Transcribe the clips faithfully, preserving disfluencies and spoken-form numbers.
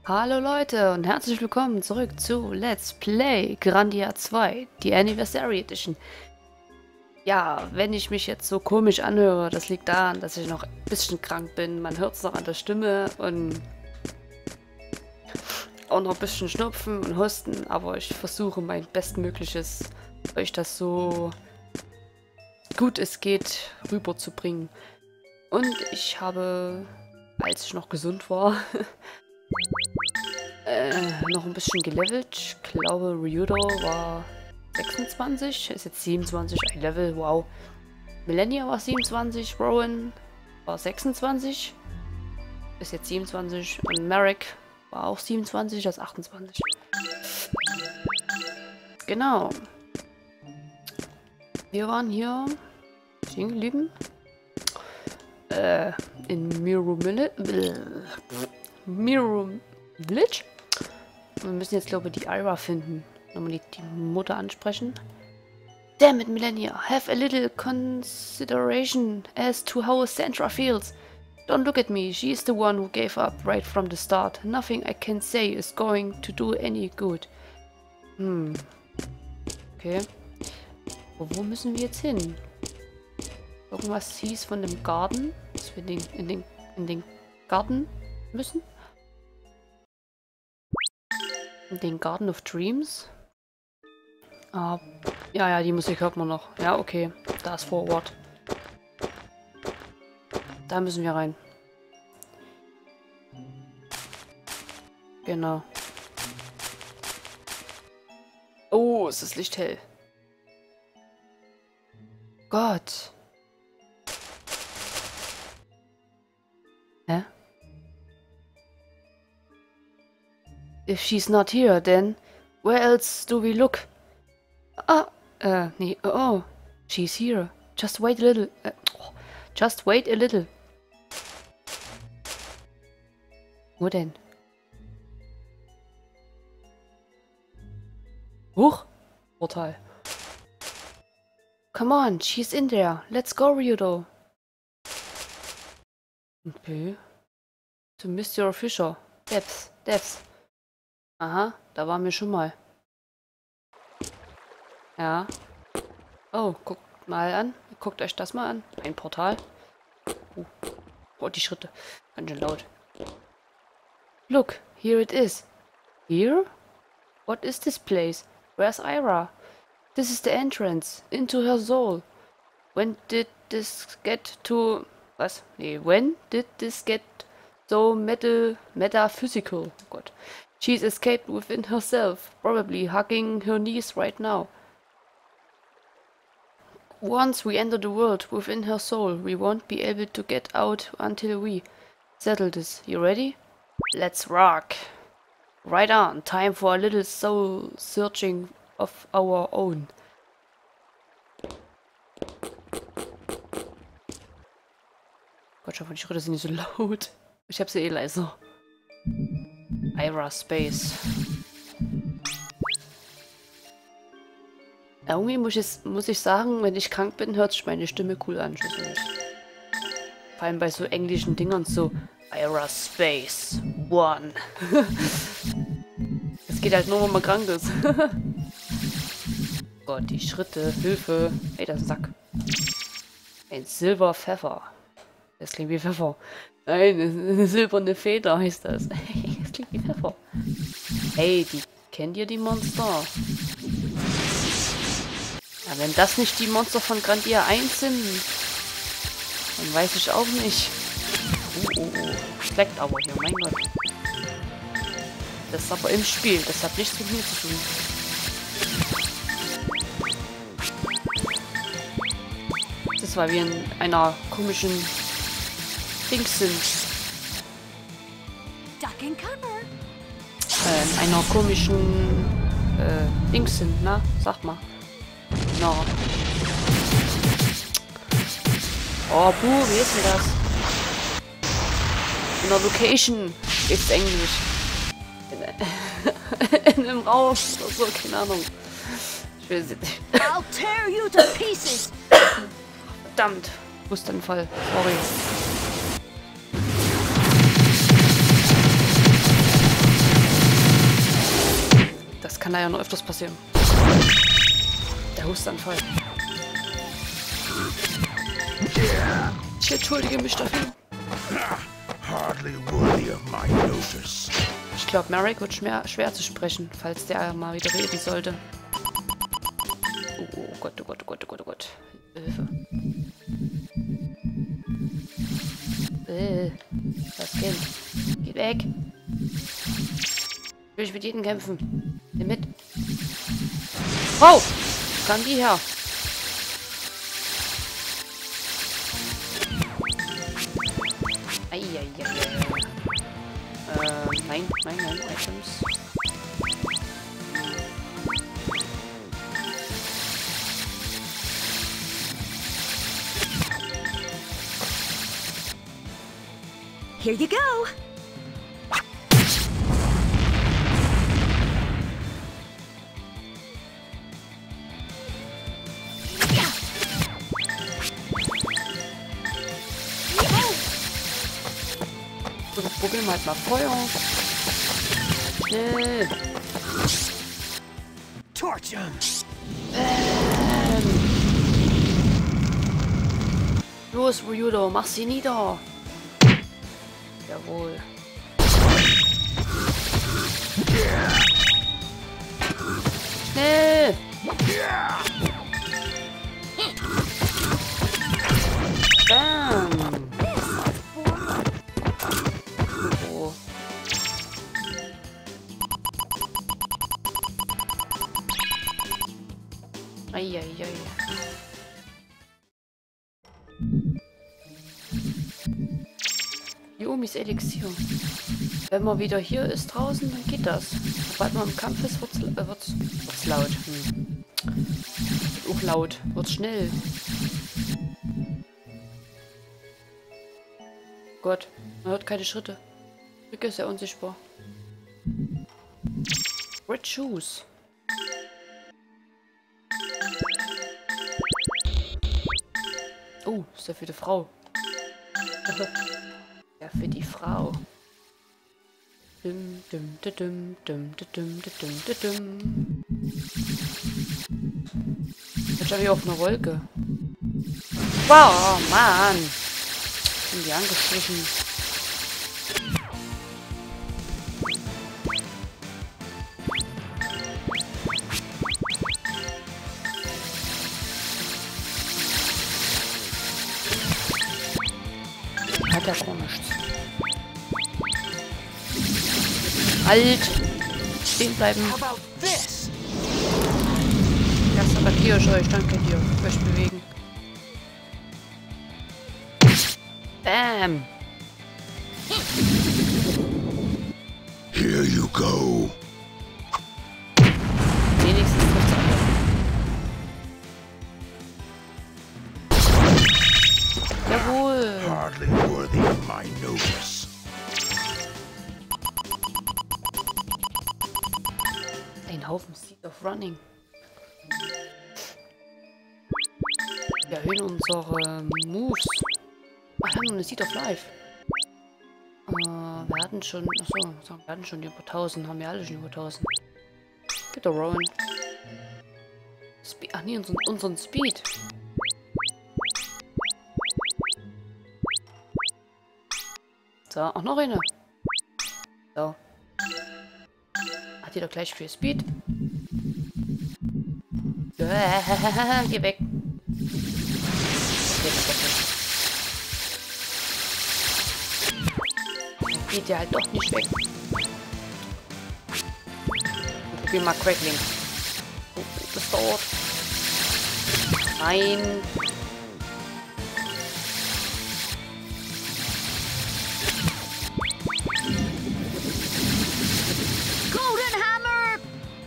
Hallo Leute und herzlich willkommen zurück zu Let's Play Grandia zwei, die Anniversary Edition. Ja, wenn ich mich jetzt so komisch anhöre, das liegt daran, dass ich noch ein bisschen krank bin. Man hört es noch an der Stimme und auch noch ein bisschen Schnupfen und Husten, aber ich versuche mein Bestmögliches, euch das so gut es geht rüberzubringen. Und ich habe, als ich noch gesund war, Äh, noch ein bisschen gelevelt. Ich glaube, Ryudo war sechsundzwanzig, ist jetzt siebenundzwanzig, ein Level, wow. Millennia war siebenundzwanzig, Rowan war sechsundzwanzig, ist jetzt siebenundzwanzig und Merrick war auch siebenundzwanzig, das ist achtundzwanzig. Genau. Wir waren hier stehen geblieben. Äh, in Miru Millet. Miru Village. Wir müssen jetzt, glaube ich, die Ira finden. Nochmal die, die Mutter ansprechen. Damn it, Millennia. Have a little consideration as to how Sandra feels. Don't look at me. She's the one who gave up right from the start. Nothing I can say is going to do any good. Hm. Okay. Wo, wo müssen wir jetzt hin? Irgendwas hieß von dem Garten, dass wir den, in, den, in den Garten müssen. Den Garden of Dreams. Ah, ja, ja, die Musik hört man noch. Ja, okay. Da ist Forward. Da müssen wir rein. Genau. Oh, ist das Licht hell. Gott. Hä? If she's not here, then where else do we look? Ah, äh, nee, oh, she's here. Just wait a little. Äh, oh, just wait a little. Wo denn? Huch, Portal. Come on, she's in there. Let's go, Ryudo. Okay. To Mister Fisher. Depths, Depths. Aha, da waren wir schon mal. Ja. Oh, guckt mal an. Guckt euch das mal an. Ein Portal. Oh, oh die Schritte. Ganz schön laut. Look, here it is. Here? What is this place? Where's Ira? This is the entrance into her soul. When did this get to... Was? Nee, when did this get so meta metaphysical? Oh Gott. She's escaped within herself, probably hugging her knees right now. Once we enter the world within her soul, we won't be able to get out until we settle this. You ready? Let's rock! Right on, time for a little soul searching of our own. Gott, ich hoffe, die Schritte sind nicht so laut. Ich hab sie eh leiser. Ira Space. Irgendwie muss ich, muss ich sagen, wenn ich krank bin, hört sich meine Stimme cool an. Vor allem bei so englischen Dingern so Ira Space One. Das geht halt nur, wenn man krank ist. Gott, die Schritte, Hilfe. Ey, das ist ein Sack. Ein Silber Pfeffer. Das klingt wie Pfeffer. Nein, eine silberne Feder heißt das. Das klingt wie Pfeffer. Hey, die kennt ihr die Monster? Ja, wenn das nicht die Monster von Grandia eins sind, dann weiß ich auch nicht. Oh, oh, oh. Schleckt aber hier, mein Gott. Das ist aber im Spiel, das hat nichts mit mir zu tun. Das war wie in einer komischen Dings sind. Äh, in einer komischen äh, Dings sind, na? Sag mal. No. Oh, buh, wie ist denn das? In der Location ist Englisch. In, in einem Raum oder so, keine Ahnung. Ich will es nicht. I'll tear you to pieces. Verdammt. Wustanfall. Sorry. kann da ja noch öfters passieren. Der Hustanfall. Ich entschuldige mich dafür. Ich glaube, Merrick wird schwer, schwer zu sprechen, falls der mal wieder reden sollte. Oh, oh Gott, oh Gott, oh Gott, oh Gott, oh Gott. Hilfe. Äh, das Kind. Geht weg. Will ich mit jedem kämpfen. Nimm mit. Oh! Wo kam die her? Eieiei. Äh, nein, nein, nein, Items. Here you go. So, probieren wir halt mal Feuer. Schnell. Torch him. Ähm. Los, Ryudo, mach sie nieder. Jawohl. Schnell! Bam! Oh. Eieiei. Yumis Elixier. Wenn man wieder hier ist draußen, dann geht das. Sobald man im Kampf ist, wird's, äh, wird's, wird's laut. Hm. Wird auch laut. Wird's schnell. Gott, man hört keine Schritte. Rücke ist ja unsichtbar. Red Shoes. Oh, ist ja für die Frau. Ja, für die Frau. Dum, dum, dum, dum, dum, dum, dum, dum, dum. Jetzt habe ich auf einer Wolke. Wow, Mann. Sind die angeschlichen. Hat ja komisch. Halt! Stehen bleiben. Erst attackiere ich euch, danke dir. Ich möchte bewegen. Bam! Here you go. Wenigstens trifft's alle. Jawohl! Hardly worthy of my notice. Ein Haufen Seed of Running. Wir erhöhen unsere Moves. Ach, wir haben eine Seed of Life. Äh, wir hatten schon, achso, wir hatten schon über tausend, haben wir alle schon über tausend. Bitte, Rowan. Spe ach nee, unseren, unseren Speed. So, auch noch eine. So. Hat die doch gleich viel Speed. Ja, geh weg. Geht doch nicht. Geht ja halt doch nicht weg. Probier mal Crackling. Oh, das dauert. Nein. Golden Hammer!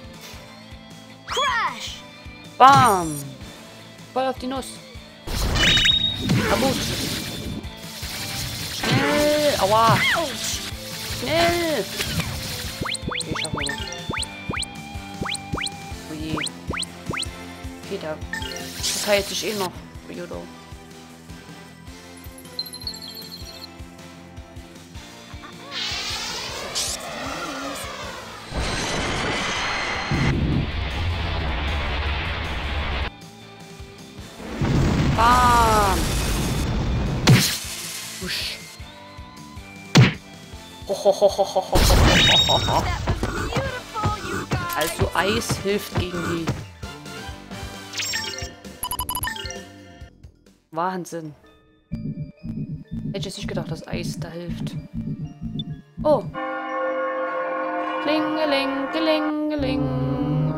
Crash! Bam! Voll auf die Nuss. Abut. Schnell! Aua! Schnell! Okay, schaffen wir noch. Oh je. Okay, da. Das heilt sich eh noch. Ryudo. Also Eis hilft gegen die. Wahnsinn. Hätte ich jetzt nicht gedacht, dass Eis da hilft. Oh. Klingeling, klingeling.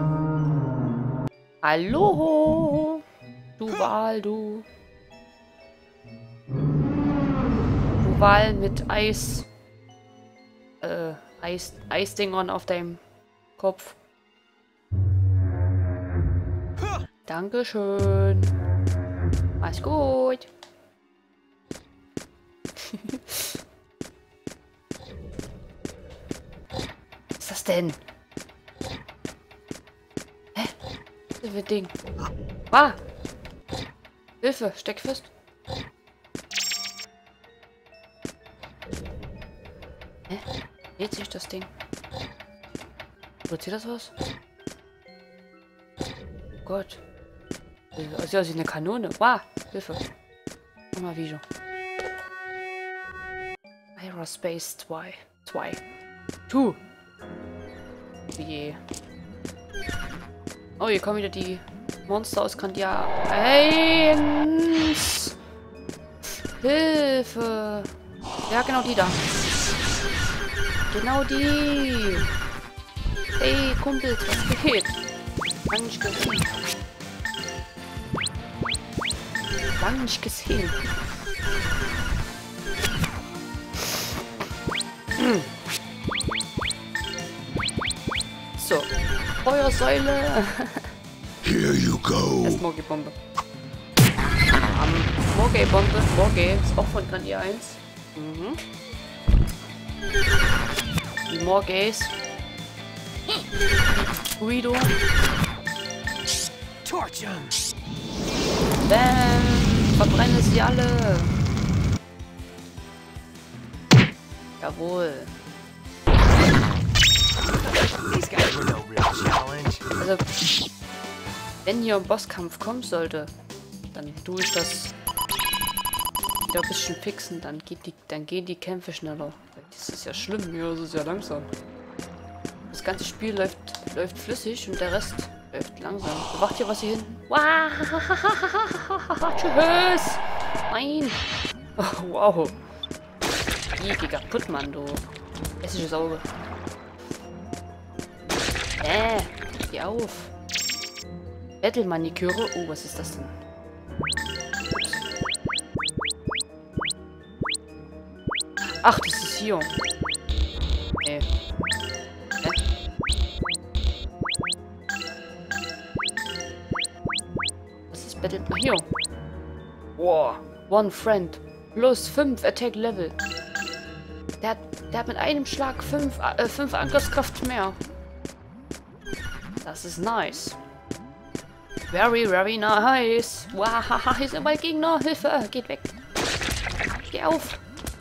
Hallo. Du Wal, du. Du Wal mit Eis. Äh, Eis, Eisdingern auf deinem Kopf. Dankeschön. Mach's gut. Was ist das denn? Hä? Was ist das für ein Ding? Ah! Hilfe, steck fest. Hä? Dreht sich das Ding? Produziert das was? Oh Gott. Das sieht aus wie eine Kanone. Wow, Hilfe. Nochmal Video. Aerospace zwei. zwei. zwei. Je. Oh, hier kommen wieder die Monster aus Grandia. Eins. Hilfe. Ja, genau die da. Genau die. Hey, Kumpel, was geht? Lang nicht gesehen. Lang nicht gesehen. So. Feuersäule. Here you go. Erst Morgi-Bombe. Um, Morgi-Bombe. Morgi ist auch von Grandia eins. Mhm. Die Morgays. Guido. Torch him. Bam! Verbrenne sie alle! Jawohl. These guys were no real challenge. Also, wenn hier ein Bosskampf kommen sollte, dann tue ich das wieder ein bisschen fixen, dann geht die, dann gehen die Kämpfe schneller. Das ist ja schlimm, hier ist es ja langsam. Das ganze Spiel läuft, läuft flüssig und der Rest läuft langsam. Wacht hier was hier hinten? Wow. Tschüss! Nein! Oh, wow! Die geht kaputt, Mann, du. Hässliches Auge. Äh, geh auf. Battle-Maniküre. Oh, was ist das denn? Ups. Ach, das ist hier. Nee. Hä? Was ist Battle? Ach, hier. Wow. One Friend. Plus fünf Attack Level. Der hat, der hat mit einem Schlag fünf, äh, fünf Angriffskraft mehr. Das ist nice. Very, very nice. Wow, hier sind bald Gegner. Hilfe, geht weg. Geh auf.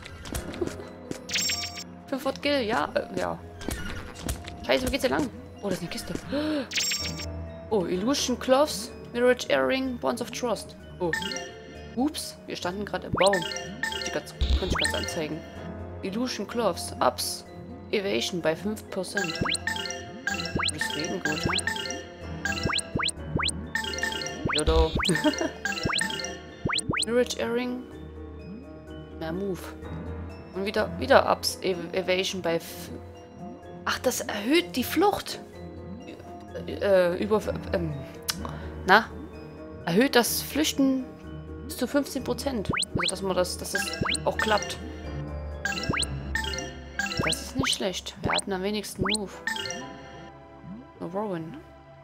fünf Gil, ja, äh, ja. Scheiße, wo geht's denn lang? Oh, das ist eine Kiste. Oh, Illusion Cloths, Mirage Earring, Bonds of Trust. Oh. Ups, wir standen gerade im Baum. Ich kann ich ganz anzeigen. Illusion Cloths, Ups, Evasion bei fünf Prozent. Deswegen gut, ne? Jodo. Mirage Earring. Mehr Move. Und wieder, wieder Ups, Ev Evasion bei... F Ach, das erhöht die Flucht. Äh, über... Ähm, na? Erhöht das Flüchten bis zu fünfzehn Prozent. Also, dass man das... Dass es auch klappt. Das ist nicht schlecht. Wir hatten am wenigsten Move. No Rowan.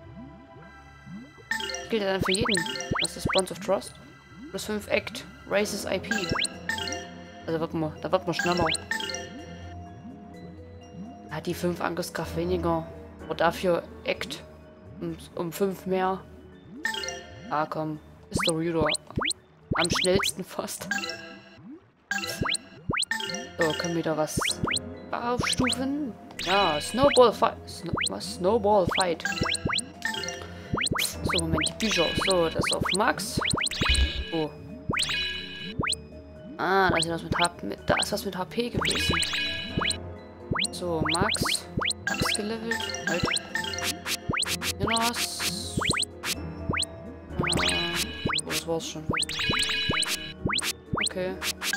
Gilt ja dann für jeden. Was ist Bonds of Trust? Plus fünf Act. Raises I P. Also wird man, da wird man schneller. Hat die fünf Angriffskraft weniger. Aber dafür Act. Um, um fünf mehr. Ah komm. Ist der Rudor am schnellsten fast. So, können wir da was aufstufen? Ja, Snowball Fight. Snow was? Snowball Fight. So, Moment, die Bücher. So, das auf Max. Oh. Ah, da ist was mit H P, da ist was mit H P gewesen. So, Max. Max gelevelt. Halt. Hier noch was. Äh, oh, das war's schon. Okay.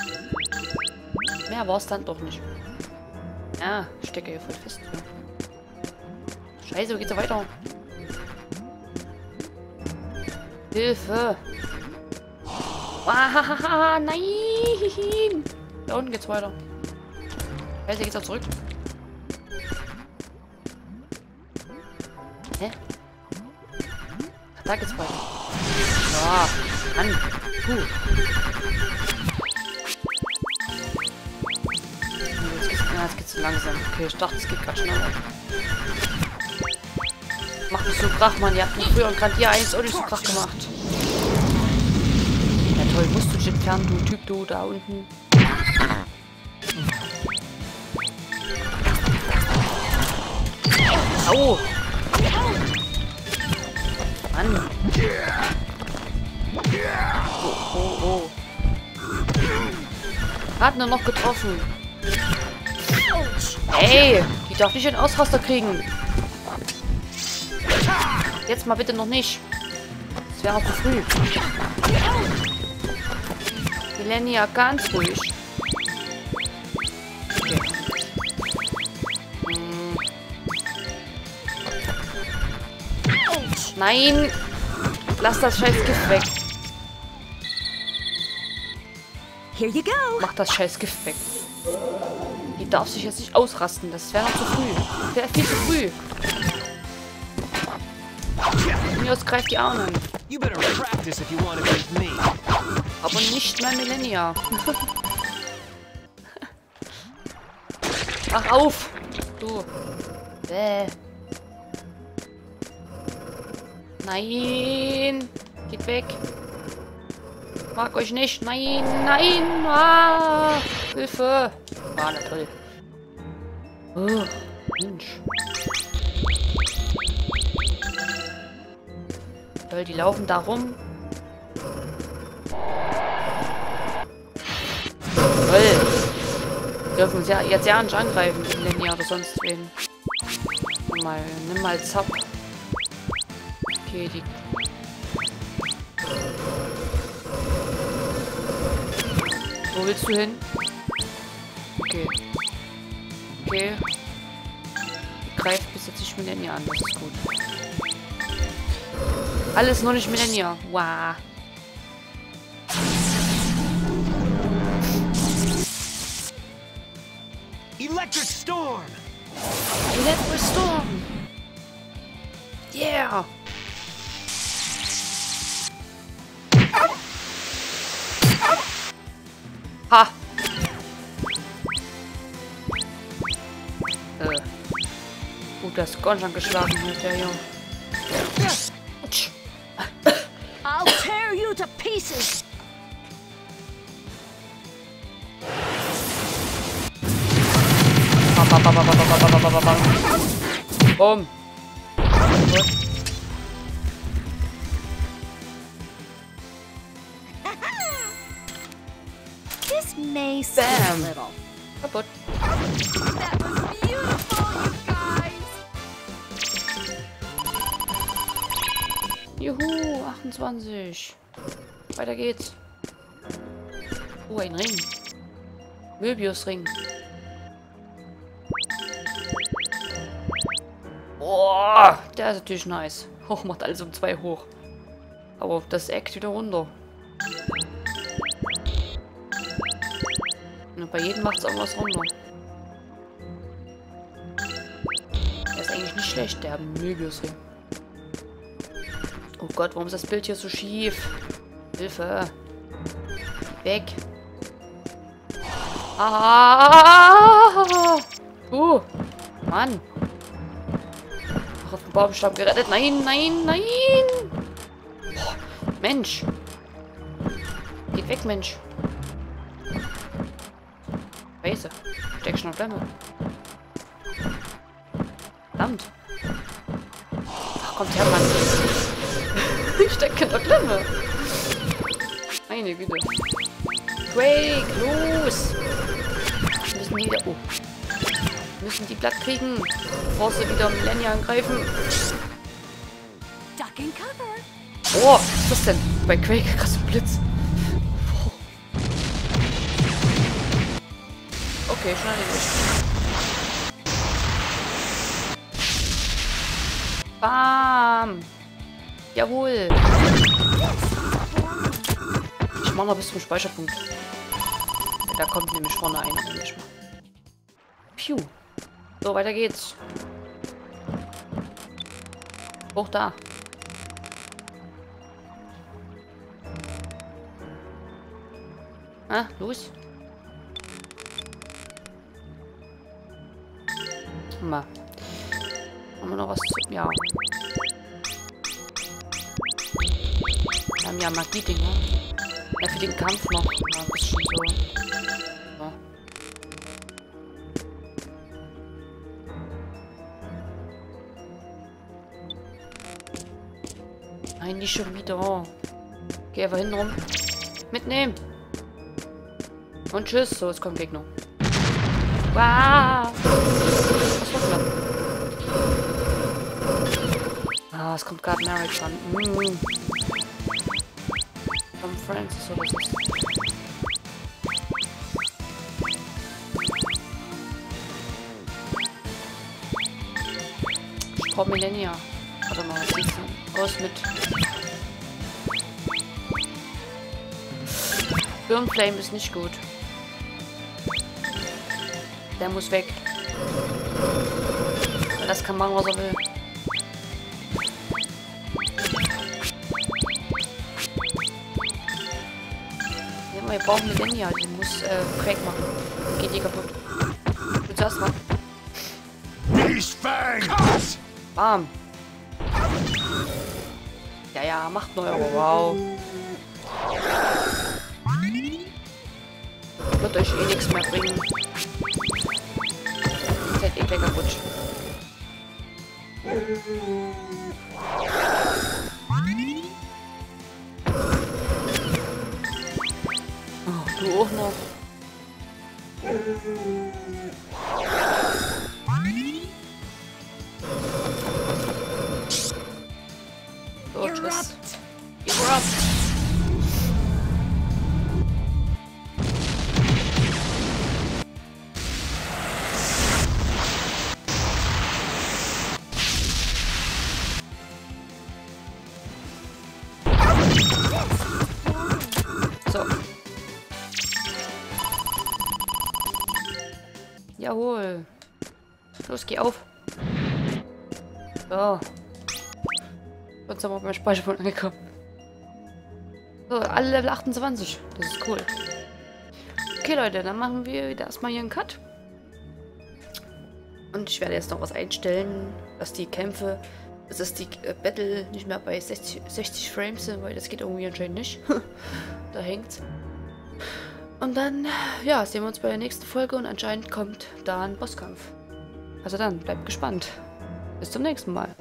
Mehr war's dann doch nicht. Ja, ich stecke hier voll fest. Scheiße, wo geht's da weiter? Hilfe! Wahahaha, nein! Da unten geht's weiter. Scheiße, geht's auch zurück. Hä? Da geht's weiter. Ja, Mann. Puh. Jetzt geht's, ja, jetzt geht's langsam. Okay, ich dachte, es geht gerade schneller. Macht nicht so Krach, Mann. Ihr habt mich früher und gerade hier eins auch nicht so Krach gemacht. Ja toll, musst du dich entfernen, du Typ, du da unten. Au! Mann! Oh, oh, oh. Hat nur noch getroffen. Ey! Die darf nicht einen Ausraster kriegen. Jetzt mal bitte noch nicht. Das wäre auch zu früh. Millennia, ganz ruhig. Okay. Hm. Nein! Lass das scheiß Gift weg. Here you go. Mach das scheiß Gift weg. Die darf sich jetzt nicht ausrasten. Das wäre noch zu früh. Das wäre viel zu früh. Mir aus greift die Arme. You better practice if you want to beat me. Aber nicht mehr Millennia. Mach auf! Du. Bäh. Nein! Geht weg! Mag euch nicht! Nein! Nein! Ah! Hilfe! Ah, na toll. Oh, Mensch. Toll, die laufen da rum. Toll. Die dürfen uns ja jetzt ja nicht angreifen, Millennia oder sonst wen. Nimm mal, nimm mal Zap. Okay, die... Wo willst du hin? Okay. Okay. Greift bis jetzt nicht Millennia an, das ist gut. Alles nur nicht Millennia. Wow. Electric Storm! Electric Storm! Yeah! Ha! Äh. Gut, das ist ganz schön geschlagen mit der Junge. I'll tear you to pieces. Bumm. This may seem a Bam. little. Kaputt. That was beautiful, you guys. Juhu, achtundzwanzig. Weiter geht's. Oh, ein Ring. Möbius-Ring. Boah, der ist natürlich nice. Hoch macht alles um zwei hoch. Aber das Eck wieder runter. Und bei jedem macht es irgendwas runter. Der ist eigentlich nicht schlecht, der Möbius-Ring. Oh Gott, warum ist das Bild hier so schief? Hilfe. Weg. Ah! Uh, Mann. Noch auf den Baumstamm gerettet. Nein, nein, nein. Boah, Mensch. Geht weg, Mensch. Scheiße. Steck schon noch Klemme. Verdammt. Ach, kommt her, Mann. Ich stecke in der Klemme. Meine Güte. Quake, los! Wir müssen wieder... Oh. müssen die Blatt kriegen, bevor sie wieder Millennia angreifen. Duck and cover. Oh, was ist das denn? Bei Quake, krass, Blitz. Oh. Okay, schon erledigt. Bam! Jawohl! Ich mach noch bis zum Speicherpunkt. Da kommt nämlich vorne einer. Nämlich mal. Piu. So, weiter geht's. Hoch da. Ah, los. Mal. Haben wir noch was zu... Ja. Wir haben ja Magie-Dinger. Ja, für den Kampf noch. Ja, das ist schon so. So. Nein, nicht schon wieder. Geh einfach hin rum. Mitnehmen. Und tschüss. So, es kommt Gegner. Wow. Was war's denn? Ah, es kommt gerade Marriage an. Mm. From Francis oder was ist das? Ich brauche Millennia. Warte mal, was sieht's denn aus mit... Burn Flame ist nicht gut. Der muss weg. Das kann machen, was er will. Ja, wir brauchen Millennia. Die muss äh, Quake machen. Geht die kaputt. Du zuerst mal. Bam. Ja, ja, macht neu, aber wow. Wird euch eh nichts mehr bringen. Ihr seid eh gleich kaputt. Oh, du auch noch. So, tschüss. Erupt. So. Jawohl. Los, geh auf. So. Sonst haben wir beim Speicherpunkt angekommen. So, alle Level achtundzwanzig. Das ist cool. Okay, Leute, dann machen wir wieder erstmal hier einen Cut. Und ich werde jetzt noch was einstellen, dass die Kämpfe, dass die äh, Battle nicht mehr bei sechzig, sechzig Frames sind, weil das geht irgendwie anscheinend nicht. Da hängt's. Und dann, ja, sehen wir uns bei der nächsten Folge und anscheinend kommt da ein Bosskampf. Also dann, bleibt gespannt. Bis zum nächsten Mal.